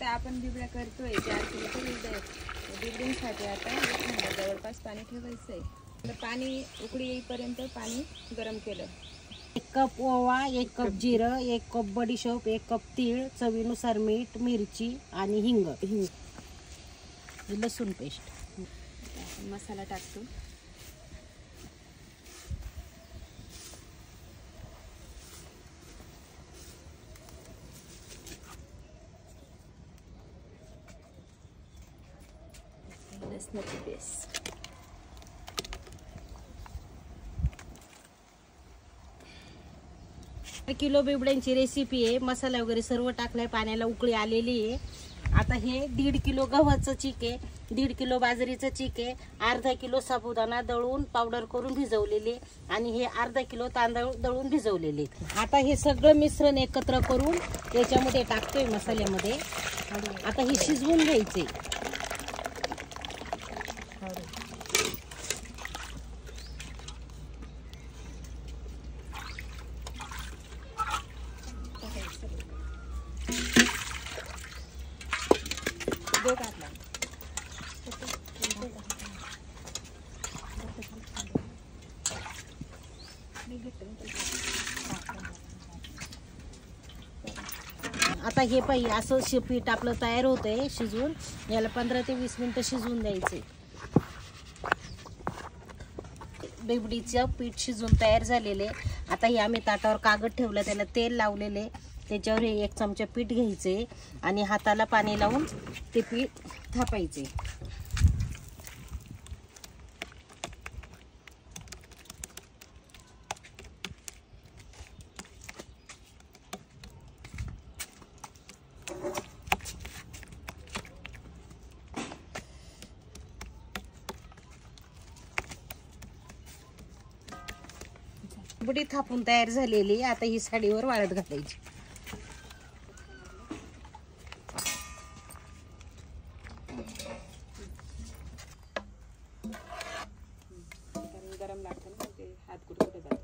आता आपण बिबड्या करतोय 4 किलोचं बिबड्यांसाठी आता 1 घंटा जवळपास पाणी ठेवायचं आहे. पाणी उकळी येईपर्यंत पाणी गरम केलं. 1 कप ओवा, 1 कप जिरं, 1 कप बडीशोप, 1 कप तीळ, चवीनुसार मीठ, मिरची आणि हिंग, लसूण पेस्ट. मसाला टाकतो. लसणाची पेस्ट. किलो बिबड्यांची रेसिपी आहे. मसाला वगैरे सर्व टाकलाय. पाण्याला उकळी आलेली आहे. आता हे 1.5 किलो गव्हाचं चीक आहे, 1.5 किलो बाजरीचं चीक आहे, अर्धा किलो साबुदाणा दळून पावडर करून भिजवलेले आणि हे अर्धा किलो तांदूळ दळून भिजवलेले. आता हे सगळं मिश्रण एकत्र करून याच्यामध्ये टाकतोय मसाल्यामध्ये. आता हे शिजवून घ्यायचे. आता हे पाहिजे असं पीठ आपलं तयार होतंय शिजवून. याला 15 ते 20 मिनिटं शिजवून द्यायचे. बिबडीचं पीठ शिजून तयार झालेले. आता हे आम्ही ताटावर कागद ठेवलं, त्याला तेल लावलेले. त्याच्यावर हे 1 चमचा पीठ घ्यायचे आणि हाताला पाणी लावून ते पीठ थापायचे. बिबडी थापून तयार झालेली. आता ही साडीवर वाळत घालायची. गरम लागतं ना, ते हात कुठे जातात.